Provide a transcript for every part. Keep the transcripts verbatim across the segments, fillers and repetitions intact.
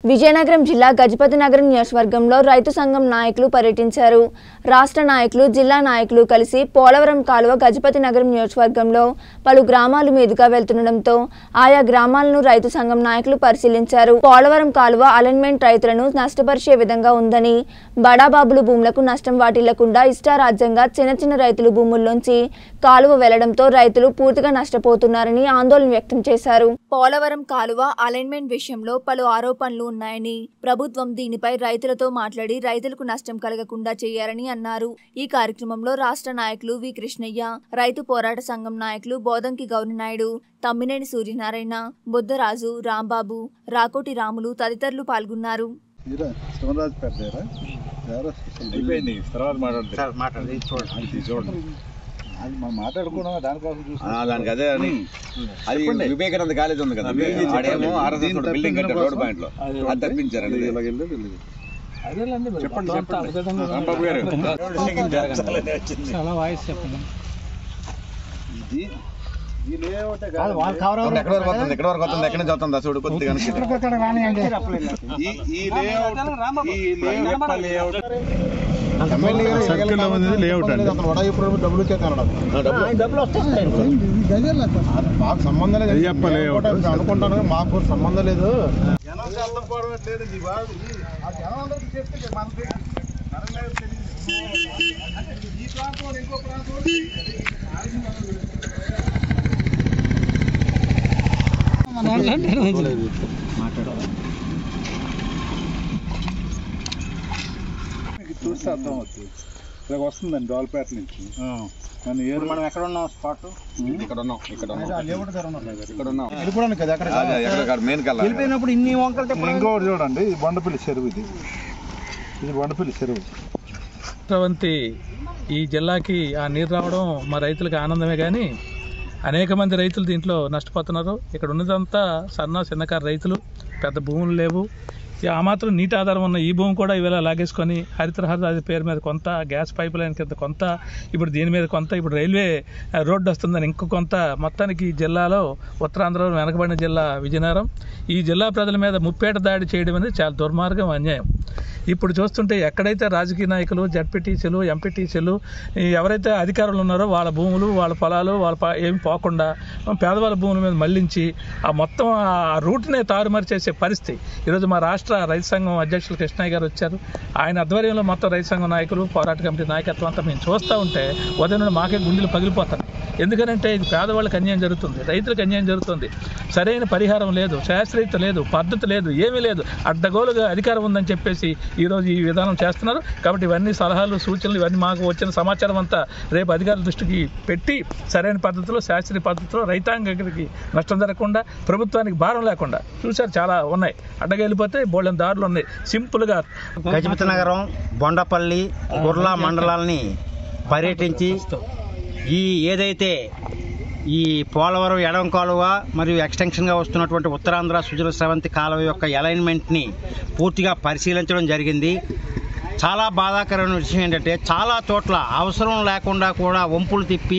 విజయనగరం జిల్లా గజపతి నగరం నియోజకవర్గంలో రైతు సంఘం నాయకులు పర్యటించారు. రాష్ట్ర నాయకులు, జిల్లా నాయకులు కలిసి పోలవరం కాలువ గజపతి నగరం నియోజకవర్గంలో పలు గ్రామాల మీదుగా వెళ్తుండటంతో ఆయా గ్రామాలను రైతు సంఘం నాయకులు పరిశీలించారు. పోలవరం కాలువ అలైన్మెంట్ రైతులను నష్టపరిచే విధంగా ఉందని, బడాబాబులు భూములకు నష్టం వాటిల్లకుండా ఇష్టారాజ్యంగా చిన్న చిన్న రైతుల భూముల్లోంచి కాలువ వెళ్లడంతో రైతులు పూర్తిగా నష్టపోతున్నారని ఆందోళన వ్యక్తం చేశారు. పోలవరం కాలువ అలైన్మెంట్ విషయంలో పలు ఆరోపణలు ఉన్నాయని, ప్రభుత్వం దీనిపై రైతులతో మాట్లాడి రైతులకు నష్టం కలగకుండా చేయాలని అన్నారు. ఈ కార్యక్రమంలో రాష్ట్ర నాయకులు వి కృష్ణయ్య, రైతు పోరాట సంఘం నాయకులు బోదంకి గౌరనాయుడు, తమ్మినేని సూర్యనారాయణ, బుద్ధరాజు, రాంబాబు, రాకోటి రాములు తదితరులు పాల్గొన్నారు. దానికి అదే అని అది వివేకానంద కాలేజ్ ఉంది కదా, ఆడేమో ఆర్ఎస్ఎస్ బిల్డింగ్ కట్టారు రోడ్ పాయింట్ లో, అది తప్పించారండి. చెప్పండి చాలా వాయిస్ చెప్పండి. ఇది ఎక్కడ వరకు వస్తుంది, ఎక్కడ వరకు వస్తుంది, ఎక్కడ నుంచి వస్తుంది చూడు కొద్దిగా. మాకు సంబంధం లేదు అనుకుంటాను, మాకు సంబంధం లేదు. చూస్తే అర్థం అవుతుంది. ఇలా వస్తుందండి డోల్పేట నుంచి. మనం ఎక్కడ ఉన్నాం స్పాట్? ఇక్కడ ఉన్నాం, ఇక్కడ వెళ్ళిపోయినప్పుడు ఇన్ని వంకలు. ఇంకోటి చూడండి, ఇది బొండపల్లి చెరువు, ఇది ఇది బొండపల్లి చెరువు. స్రవంతి ఈ జిల్లాకి ఆ నీరు రావడం మా రైతులకు ఆనందమే, కానీ అనేక మంది రైతులు దీంట్లో నష్టపోతున్నారు. ఇక్కడ ఉన్నదంతా సన్న చిన్నకారు రైతులు, పెద్ద భూములు లేవు. ఆ మాత్రం నీటి ఆధారం ఉన్న ఈ భూమి కూడా ఇవాళ లాగేసుకొని హరితహార పేరు మీద కొంత, గ్యాస్ పైప్ లైన్ కింద కొంత, ఇప్పుడు దీని మీద కొంత, ఇప్పుడు రైల్వే రోడ్డు వస్తుందని ఇంకో కొంత, మొత్తానికి జిల్లాలో ఉత్తరాంధ్రలో వెనకబడిన జిల్లా విజయనగరం. ఈ జిల్లా ప్రజల మీద ముప్పేట దాడి చేయడం అనేది చాలా దుర్మార్గం, అన్యాయం. ఇప్పుడు చూస్తుంటే ఎక్కడైతే రాజకీయ నాయకులు, జడ్పీటీసీలు, ఎంపీటీసీలు ఎవరైతే అధికారులు ఉన్నారో వాళ్ళ భూములు, వాళ్ళ పొలాలు, వాళ్ళ ఏమి పోకుండా పేదవాళ్ళ భూముల మీద మళ్లించి ఆ మొత్తం ఆ రూట్నే తారుమారు చేసే పరిస్థితి. ఈరోజు మా రాష్ట్ర రైతు సంఘం అధ్యక్షులు కృష్ణయ్య గారు వచ్చారు. ఆయన ఆధ్వర్యంలో మొత్తం రైతు సంఘం నాయకులు, పోరాట కమిటీ నాయకత్వం అంతా మేము చూస్తూ ఉంటే ఉదయం నుండి మాకే గుండెలు పగిలిపోతాయి. ఎందుకంటే ఇది పేదవాళ్ళకి అన్యాయం జరుగుతుంది, రైతులకు అన్యాయం జరుగుతుంది. సరైన పరిహారం లేదు, శాస్త్రీయత లేదు, పద్ధతి లేదు, ఏమీ లేదు. అడ్డగోలుగా అధికారం ఉందని చెప్పేసి ఈరోజు ఈ విధానం చేస్తున్నారు. కాబట్టి ఇవన్నీ సలహాలు, సూచనలు ఇవన్నీ మాకు వచ్చిన సమాచారం అంతా రేపు అధికారుల దృష్టికి పెట్టి సరైన పద్ధతిలో, శాస్త్రీయ పద్ధతిలో రైతాంగానికి నష్టం జరగకుండా, ప్రభుత్వానికి భారం లేకుండా చూశారు. చాలా ఉన్నాయి, అడ్డగెళ్ళిపోతే బోళ్ళని దారులు ఉన్నాయి. సింపుల్గా గజపతి నగరం, బొండపల్లి, గుర్లా మండలాల్ని పర్యటించి ఈ ఏదైతే ఈ పోలవరం ఎడం కాలువ మరియు ఎక్స్టెన్షన్గా వస్తున్నటువంటి ఉత్తరాంధ్ర సుజల స్రవంతి కాలువ యొక్క అలైన్మెంట్ని పూర్తిగా పరిశీలించడం జరిగింది. చాలా బాధాకరమైన విషయం ఏంటంటే చాలా చోట్ల అవసరం లేకుండా కూడా వంపులు తిప్పి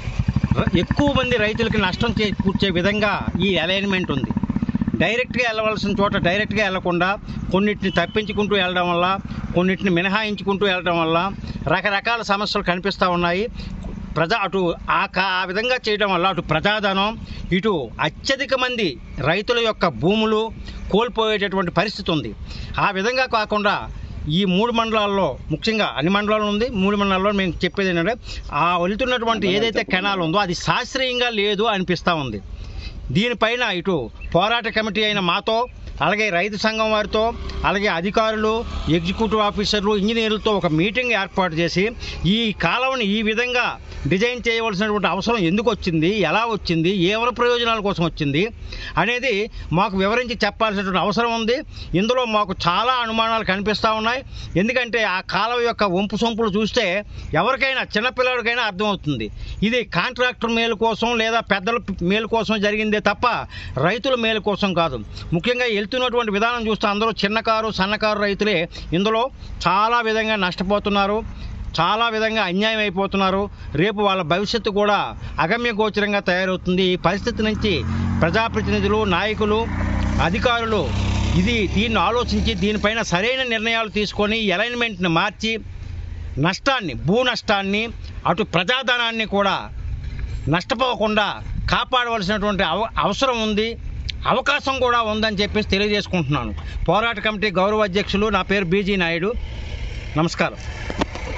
ఎక్కువ మంది రైతులకి నష్టం చేకూర్చే విధంగా ఈ అలైన్మెంట్ ఉంది. డైరెక్ట్గా వెళ్ళవలసిన చోట డైరెక్ట్గా వెళ్లకుండా కొన్నిటిని తప్పించుకుంటూ వెళ్ళడం వల్ల, కొన్నిటిని మినహాయించుకుంటూ వెళ్ళడం వల్ల రకరకాల సమస్యలు కనిపిస్తూ ఉన్నాయి. ప్రజా అటు ఆ ఆ విధంగా చేయడం వల్ల అటు ప్రజాధనం, ఇటు అత్యధిక మంది రైతుల యొక్క భూములు కోల్పోయేటటువంటి పరిస్థితి ఉంది. ఆ విధంగా కాకుండా ఈ మూడు మండలాల్లో, ముఖ్యంగా అన్ని మండలాల్లో ఉంది, మూడు మండలాల్లో మేము చెప్పేది ఏంటంటే ఆ వెళ్తున్నటువంటి ఏదైతే కెనాల్ ఉందో అది శాస్త్రీయంగా లేదు అనిపిస్తూ ఉంది. దీనిపైన ఇటు పోరాట కమిటీ అయిన మాతో, అలాగే రైతు సంఘం వారితో, అలాగే అధికారులు, ఎగ్జిక్యూటివ్ ఆఫీసర్లు, ఇంజనీర్లతో ఒక మీటింగ్ ఏర్పాటు చేసి ఈ కాలువని ఈ విధంగా డిజైన్ చేయవలసినటువంటి అవసరం ఎందుకు వచ్చింది, ఎలా వచ్చింది, ఎవరి ప్రయోజనాల కోసం వచ్చింది అనేది మాకు వివరించి చెప్పాల్సినటువంటి అవసరం ఉంది. ఇందులో మాకు చాలా అనుమానాలు కనిపిస్తూ ఉన్నాయి. ఎందుకంటే ఆ కాలువ యొక్క వంపు సొంపులు చూస్తే ఎవరికైనా, చిన్నపిల్లడికైనా అర్థమవుతుంది ఇది కాంట్రాక్టర్ మేలు కోసం లేదా పెద్దల మేలు కోసం జరిగిందే తప్ప రైతుల మేలు కోసం కాదు. ముఖ్యంగా వెళ్తున్నటువంటి విధానం చూస్తే అందరూ చిన్నకారు, సన్నకారు రైతులే ఇందులో చాలా విధంగా నష్టపోతున్నారు, చాలా విధంగా అన్యాయం అయిపోతున్నారు. రేపు వాళ్ళ భవిష్యత్తు కూడా అగమ్య గోచరంగా తయారవుతుంది. ఈ పరిస్థితి నుంచి ప్రజాప్రతినిధులు, నాయకులు, అధికారులు ఇది దీన్ని ఆలోచించి దీనిపైన సరైన నిర్ణయాలు తీసుకొని అలైన్మెంట్ని మార్చి నష్టాన్ని భూ నష్టాన్ని అటు ప్రజాధనాన్ని కూడా నష్టపోకుండా కాపాడవలసినటువంటి అవ అవసరం ఉంది, అవకాశం కూడా ఉందని చెప్పేసి తెలియజేసుకుంటున్నాను. పోరాట కమిటీ గౌరవ అధ్యక్షులు, నా పేరు బీజీ నాయుడు. నమస్కారం.